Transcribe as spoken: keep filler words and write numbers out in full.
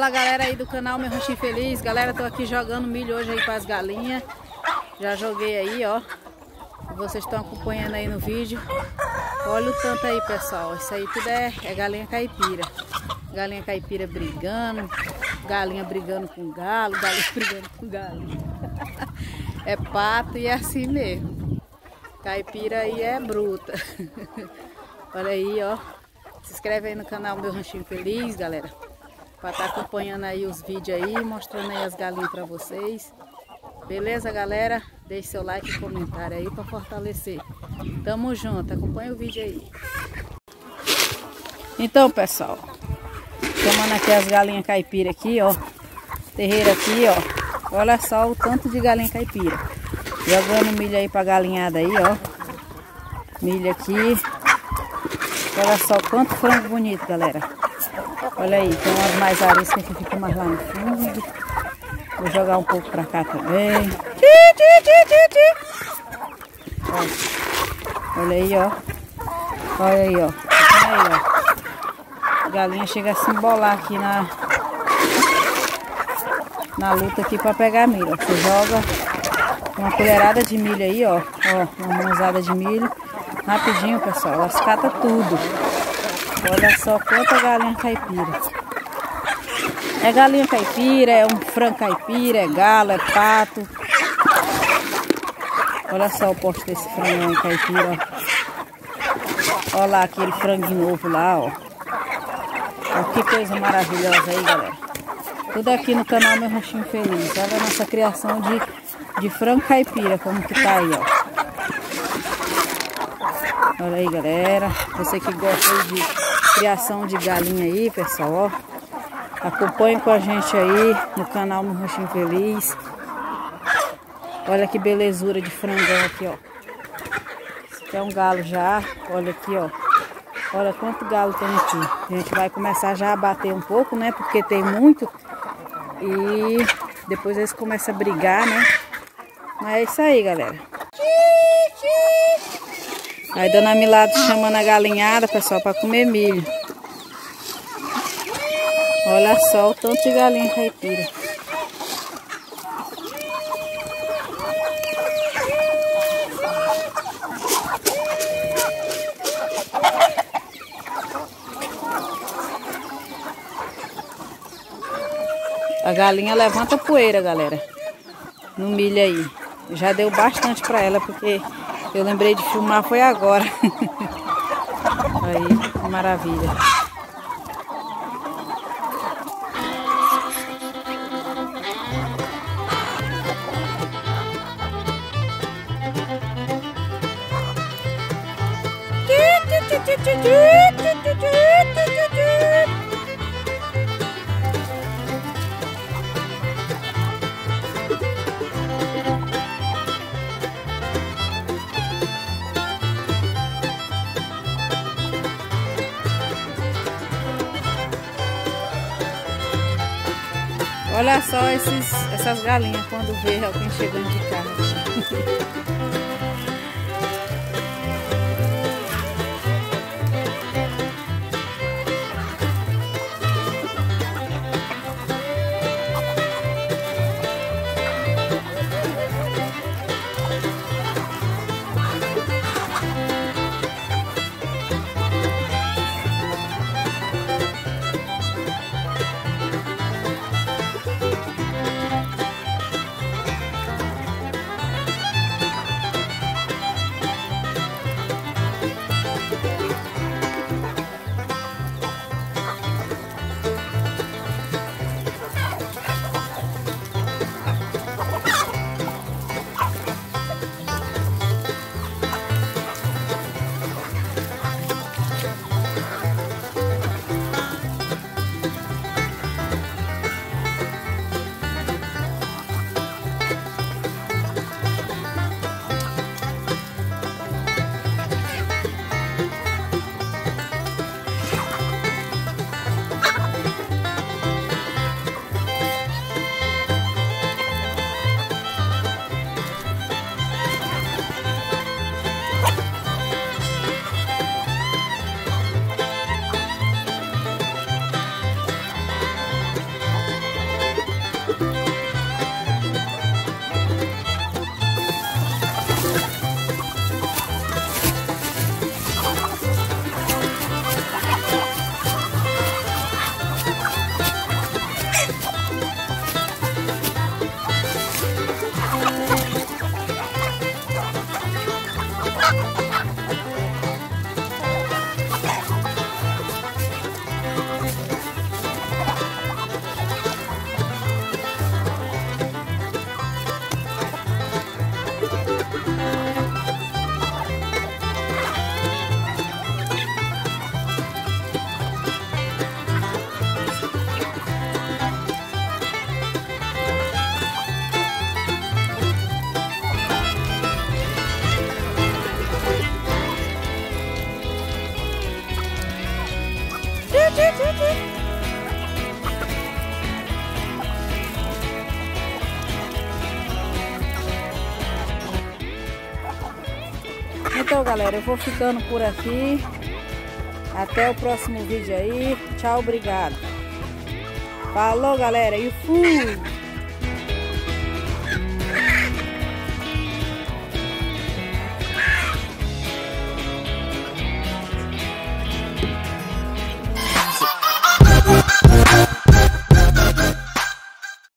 Fala galera aí do canal Meu Ranchinho Feliz. Galera, tô aqui jogando milho hoje aí para as galinhas. Já joguei aí, ó. Vocês estão acompanhando aí no vídeo. Olha o tanto aí, pessoal. Isso aí tudo é, é galinha caipira. Galinha caipira brigando, galinha brigando com galo, galinha brigando com galo. É pato e é assim mesmo. Caipira aí é bruta. Olha aí, ó. Se inscreve aí no canal Meu Ranchinho Feliz, galera. Para estar acompanhando aí os vídeos aí, mostrando aí as galinhas para vocês. Beleza, galera? Deixe seu like e comentário aí para fortalecer. Tamo junto, acompanha o vídeo aí. Então, pessoal, chamando aqui as galinhas caipira aqui, ó. Terreiro aqui, ó. Olha só o tanto de galinha caipira. Jogando milho aí pra galinhada aí, ó. Milho aqui. Olha só quanto frango bonito, galera. Olha aí, tem umas mais ariscas que ficam mais lá no fundo. Vou jogar um pouco pra cá também. Ó. Olha aí, ó. Olha aí, ó. Olha aí, ó. A galinha chega a se embolar aqui na, na luta aqui pra pegar milho. Você joga uma colherada de milho aí, ó. Ó, uma mãozada de milho. Rapidinho, pessoal. Elas catam tudo. Olha só quanta galinha caipira. É galinha caipira, é um frango caipira, é galo, é pato. Olha só o posto desse frango caipira. Olha lá aquele franguinho novo lá, ó. Olha que coisa maravilhosa aí, galera. Tudo aqui no canal Meu Ranchinho Feliz. Olha a nossa criação de, de frango caipira, como que tá aí, ó. Olha aí, galera. Você que gosta de criação de galinha aí, pessoal, ó. Acompanhe com a gente aí no canal Meu Ranchinho Feliz. Olha que belezura de frangão aqui, ó. Esse aqui é um galo já. Olha aqui, ó. Olha quanto galo tem aqui. A gente vai começar já a bater um pouco, né? Porque tem muito. E depois eles começam a brigar, né? Mas é isso aí, galera. Aí Dona Milado chamando a galinhada, pessoal, para comer milho. Olha só o tanto de galinha caipira. A galinha levanta poeira, galera, no milho aí. Já deu bastante para ela, porque eu lembrei de filmar foi agora. Aí, que maravilha. Olha só esses, essas galinhas quando vê alguém chegando de carro. Então, galera, eu vou ficando por aqui. Até o próximo vídeo aí. Tchau, obrigado. Falou, galera, e fui!